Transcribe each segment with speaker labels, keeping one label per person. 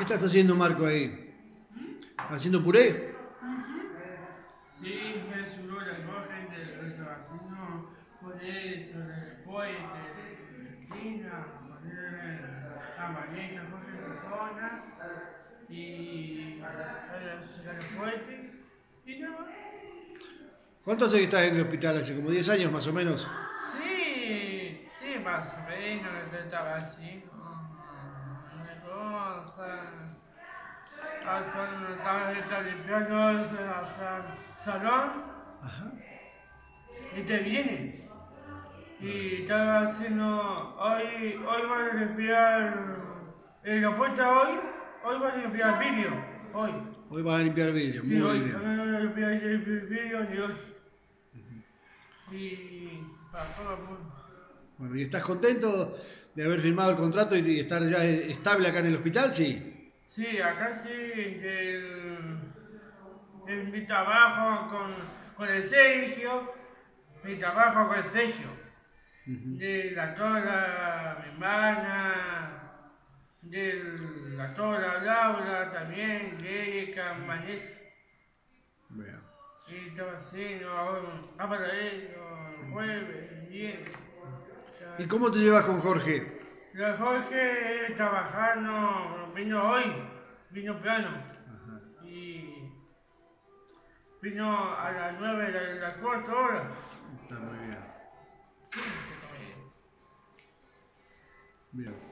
Speaker 1: ¿Qué estás haciendo, Marco, ahí? ¿Haciendo puré?
Speaker 2: Sí, me subió la imagen del vecino, puré sobre el pollo de Argentina, poner la manija, Jorge Sotona y sacar el fuerte y nada más.
Speaker 1: ¿Cuánto hace que estás en el hospital? ¿Hace como 10 años más o menos?
Speaker 2: Sí, sí, más o menos, yo estaba así, una cosa. Estaba limpiando el salón
Speaker 1: Ajá.
Speaker 2: y te viene. Y estaba haciendo, hoy van a limpiar, la puerta hoy van a limpiar el vidrio, hoy.
Speaker 1: Hoy vas a limpiar vidrio,
Speaker 2: Sí,
Speaker 1: muy
Speaker 2: hoy,
Speaker 1: bien.
Speaker 2: van a limpiar el vidrio de hoy. Y pasó la mundo.
Speaker 1: Bueno, ¿y estás contento de haber firmado el contrato y estar ya estable acá en el hospital? Sí.
Speaker 2: Sí, acá sí, mi trabajo con el Sergio, mi trabajo con el Sergio, de la toda mi hermana, de la toda Laura también, de Erika, Vanessa,
Speaker 1: Bien.
Speaker 2: y todo así, para ellos, el jueves, el viernes.
Speaker 1: ¿Y cómo te llevas con Jorge?
Speaker 2: La Jorge trabajando, vino hoy, vino plano.
Speaker 1: Ajá.
Speaker 2: Y vino a las 9 de las 4 horas.
Speaker 1: Está muy bien.
Speaker 2: Sí, está bien.
Speaker 1: Bien.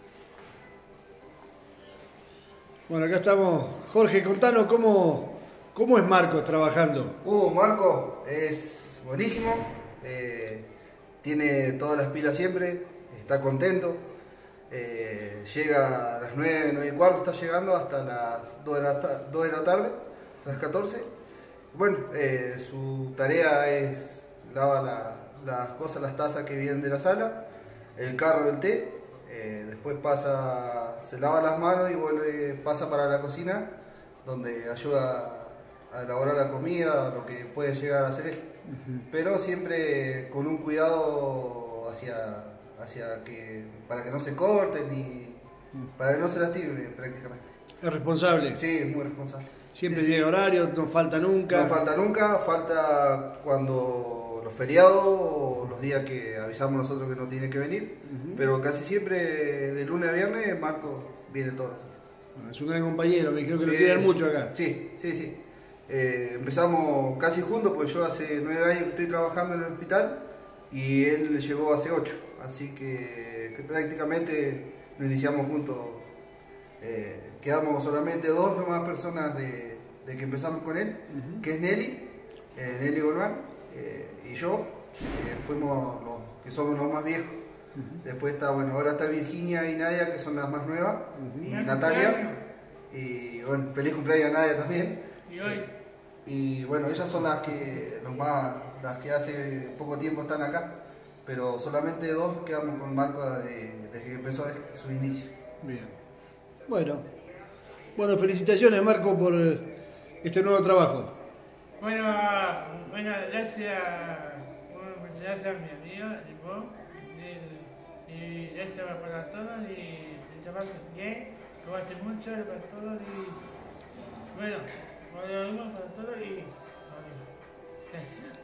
Speaker 1: Bueno, acá estamos. Jorge, contanos cómo es Marcos trabajando.
Speaker 3: Marco es buenísimo, tiene todas las pilas siempre, está contento, llega a las 9, 9 y cuarto, está llegando hasta las 2 de la tarde, hasta las 14. Bueno, su tarea es lavar las cosas, las tazas que vienen de la sala, el carro del té, después se lava las manos y pasa para la cocina, donde ayuda a elaborar la comida, lo que puede llegar a hacer él. Pero siempre con un cuidado para que no se corten y para que no se lastime prácticamente.
Speaker 1: Es responsable.
Speaker 3: Sí, es muy responsable.
Speaker 1: Siempre
Speaker 3: Sí,
Speaker 1: llega horario, no falta nunca.
Speaker 3: no falta nunca, falta cuando los feriados o los días que avisamos nosotros que no tiene que venir, pero casi siempre de lunes a viernes Marco viene todos los días.
Speaker 1: Bueno, es un gran compañero, me dijeron que lo
Speaker 3: Sí,
Speaker 1: quieren mucho acá.
Speaker 3: Sí, sí, sí. Empezamos casi juntos, pues yo hace 9 años que estoy trabajando en el hospital y él llegó hace 8, así que prácticamente lo iniciamos juntos. Quedamos solamente 2 nomás personas de que empezamos con él, que es Nelly Golman y yo, fuimos los que somos los más viejos. Después está, bueno, ahora está Virginia y Nadia, que son las más nuevas, y Natalia, y bueno, feliz cumpleaños a Nadia también.
Speaker 2: Y hoy.
Speaker 3: Y bueno, ellas son las que hace poco tiempo están acá, pero solamente 2 quedamos con Marco desde que empezó su inicio.
Speaker 1: Bien. Bueno, felicitaciones, Marco, por este nuevo trabajo.
Speaker 2: Bueno, gracias a mi amigo, y gracias para todos, y te pasen bien, cuídate mucho para todos, y bueno, para todos, y bueno, gracias.